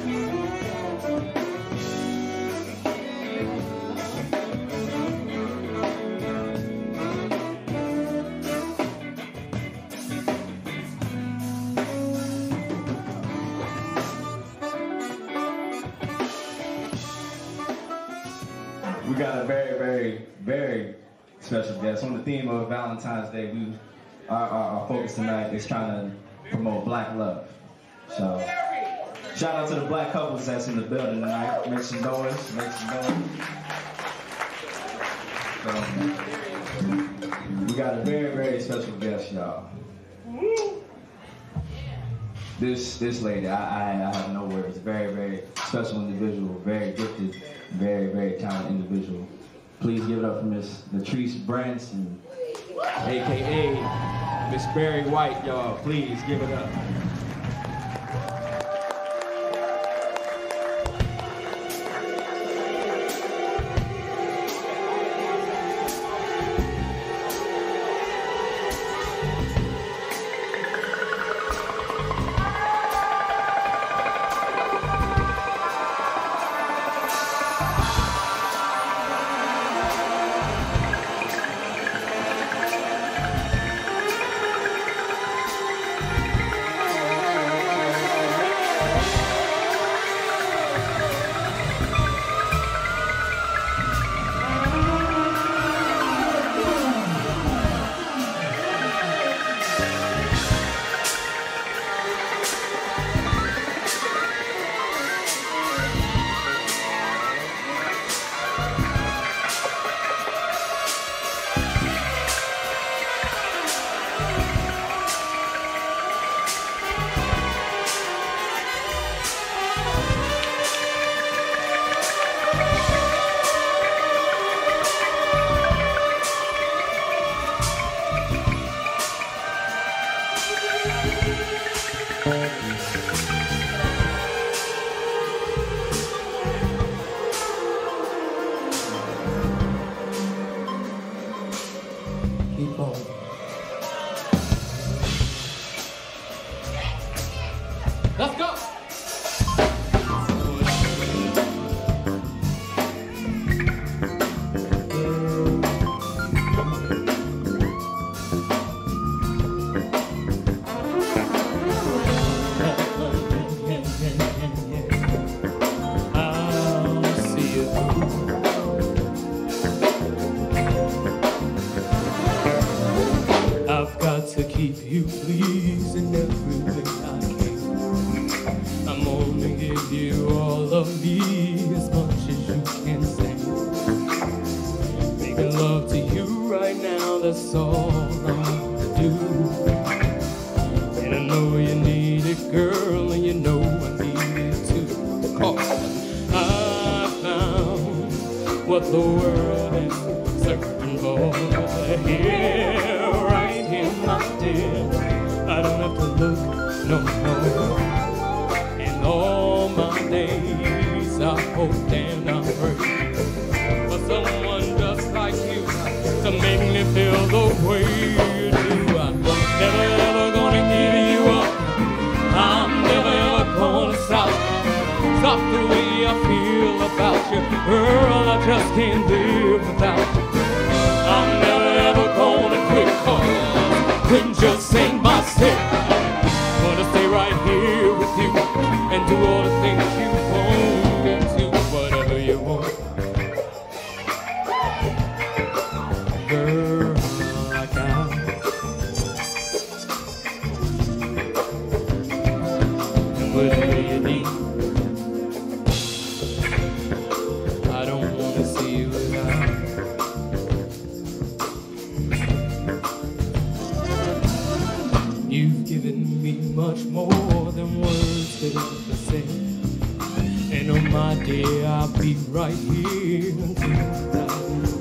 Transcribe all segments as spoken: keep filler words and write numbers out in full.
We got a very, very, very special guest. On the theme of Valentine's Day, we our, our, our focus tonight is trying to promote black love. So, shout out to the black couples that's in the building tonight. Make some noise, make some noise. So, we got a very, very special guest, y'all. This this lady, I, I I have no words. Very, very special individual, very gifted, very, very talented individual. Please give it up for Miss Latrice Branson, A K A Miss Barry White, y'all. Please give it up. Let's go! I've got to keep you pleasing every way I can. I'm only give you all of me as much as you can say. Making love to you right now, that's all I want to do. And I know you need it, girl, and you know I need it too. Cause I found what the world is searching for. Here, right here, my dear, I don't have to look no more. And all my days I hope and I pray for someone just like you to make me feel the way you do. I'm never ever gonna give you up. I'm never ever gonna stop. Stop the way I feel about you, girl. I just can't live without you. I'm never ever gonna quit, cause quitting just ain't my step. Gonna stay right here with you and do all the things you want and do whatever you want. Girl, I got and whatever you need. I don't wanna see you without. You've given me much more than words could ever say. And on my day, I'll be right here until you die.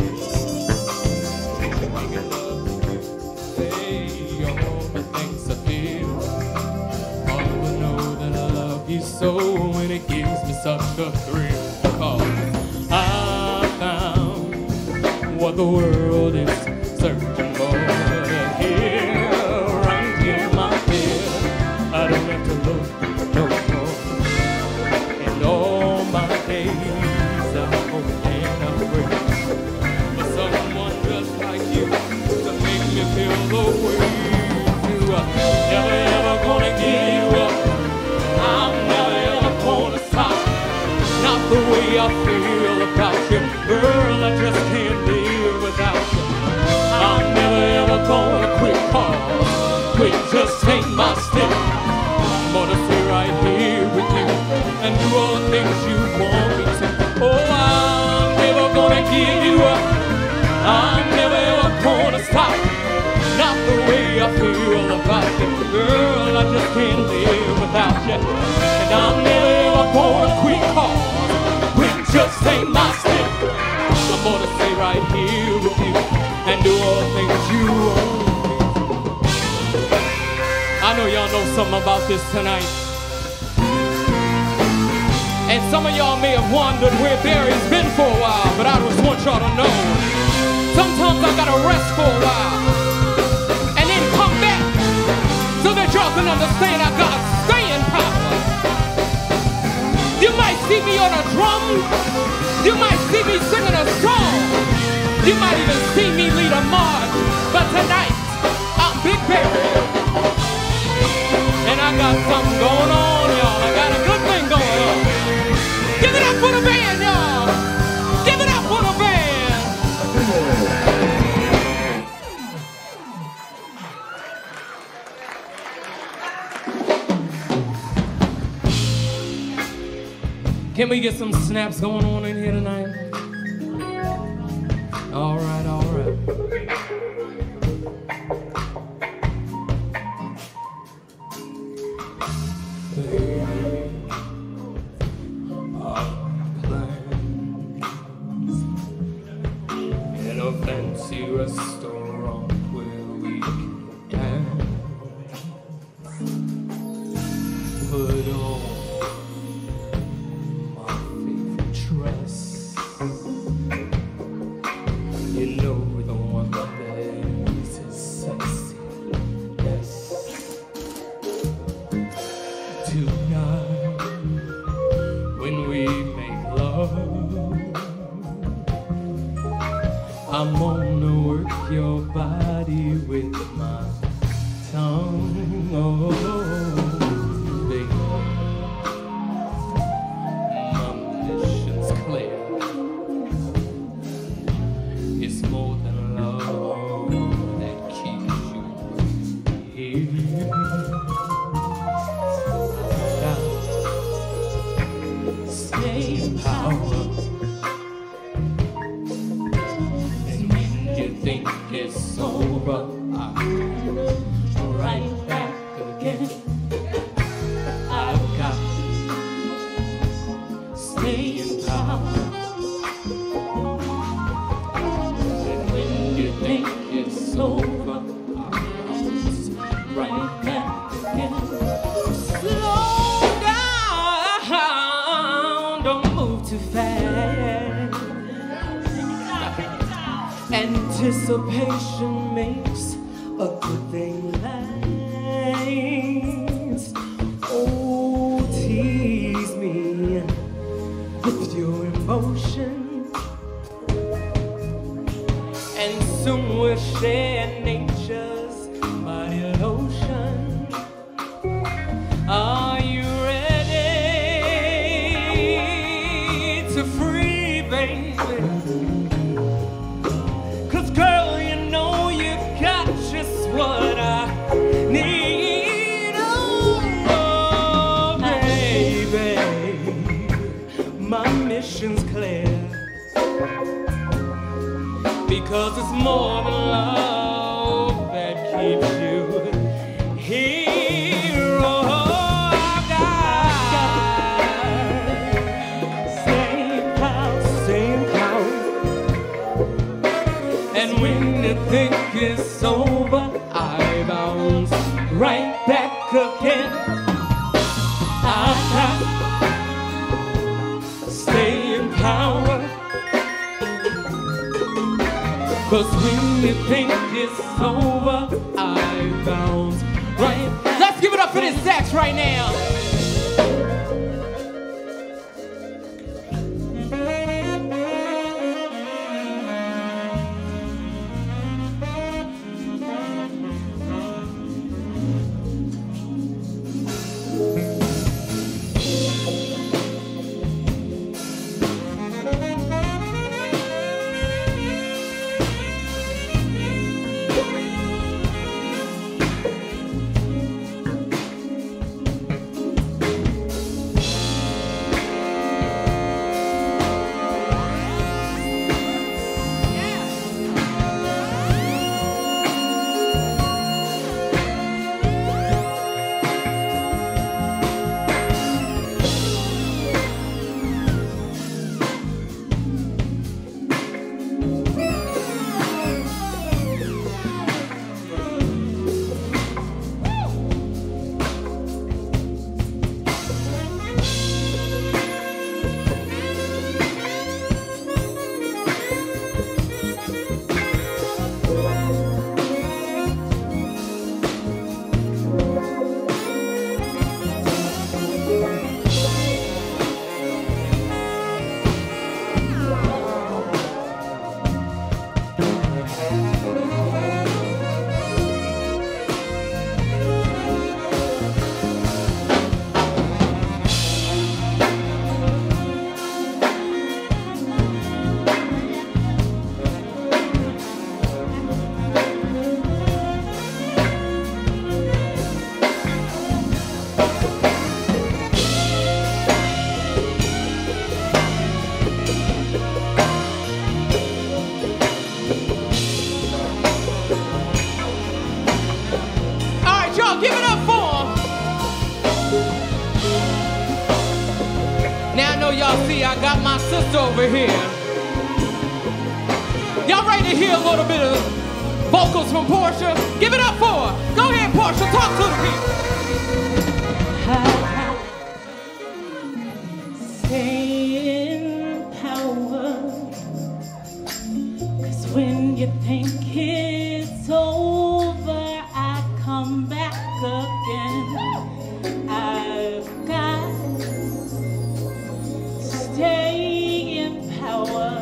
Making love to you, say all the things I feel. All I know that I love you so, and it gives me such a thrill. Cause I found what the world is searching for. Here, right here, my dear, I don't have to look no more. and do all the things you want me to. Oh, I'm never gonna give you up. I'm never ever gonna stop. Not the way I feel about you, girl. I just can't live without you. And I'm never ever gonna quit, cause quit just ain't my step. I'm gonna stay right here with you and do all the things you want me to. I know y'all know something about this tonight. And some of y'all may have wondered where Barry's been for a while, but I just want y'all to know, sometimes I gotta rest for a while and then come back so that y'all can understand I got staying power. You might see me on a drum, you might see me singing a song, you might even see me lead a march, but tonight I'm Big Barry. And I got something going on, y'all. I got a good thing going on. Give it up for the band, y'all. Give it up for the band. Can we get some snaps going on in here tonight? All right, all right. In a fancy restaurant where we can put on my favorite dress. You know, the one that is sexy. Yes. Tonight, when we make love, I'm gonna work your body with my tongue. Oh, baby, my mission's clear. It's more than love that keeps you here. Staying power. And when you think it's over, I'm right back again. I've got staying power. And when you think it's over, I'm right back again. Slow down, don't move too fast. Anticipation makes a good thing last. Oh, tease me with your emotion, and soon we'll share nature's mighty lotion. Are you ready to free, baby? Girl, you know you got just what I need. Oh, baby, my mission's clear, because it's more than love that keeps you here. Oh, I've got same power, same power. And when you think it's over, I bounce right back again. I've got staying power. 'Cause when you think it's over, I bounce right back. Let's give it up for this sax right now. know y'all see I got my sister over here. Y'all ready to hear a little bit of vocals from Portia? Give it up for her. Go ahead, Portia, talk to the people. Stay in power, 'cause when you think it's over, I come back again. I've got to stay in power.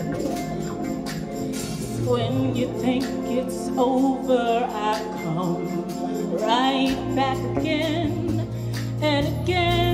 When you think it's over, I come right back again and again.